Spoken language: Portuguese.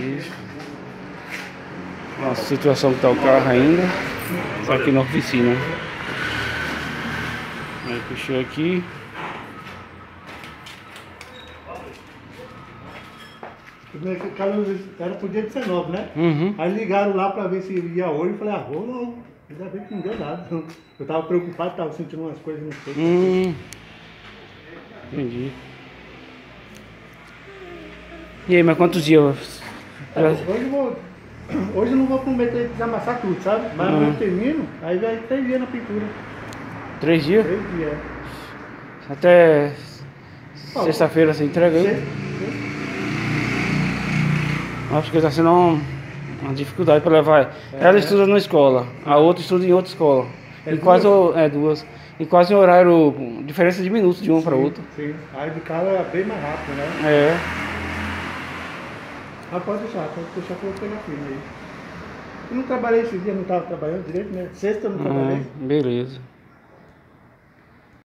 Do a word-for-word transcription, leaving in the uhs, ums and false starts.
Isso. A situação que tá o carro ainda. Só aqui na oficina. Aí puxou aqui. Era pro dia dezenove, né? Uhum. Aí ligaram lá pra ver se ia hoje. Eu falei, ah, vou não. Ainda bem que não deu nada. Eu tava preocupado, tava sentindo umas coisas no peito. Hum. Entendi. E aí, mas quantos dias? É, hoje eu vou. Hoje eu não vou prometer desamassar tudo, sabe? Mas Uhum. amanhã eu termino, aí vai três dias na pintura. Três dias? Três dias. Até Ó, sexta-feira você entrega aí? Sexta- Acho que tá sendo um- uma dificuldade para levar. É, Ela né? estuda numa escola, a outra estuda em outra escola. É e quase duas? o- é duas. E quase em horário, diferença de minutos de uma para Sim, outra. Sim, aí de cara é bem mais rápido, né? É. Mas pode deixar, pode deixar que eu vou pegar firme aí. Eu não trabalhei esses dias, não estava trabalhando direito, né? Sexta eu não trabalhei. Ah, beleza.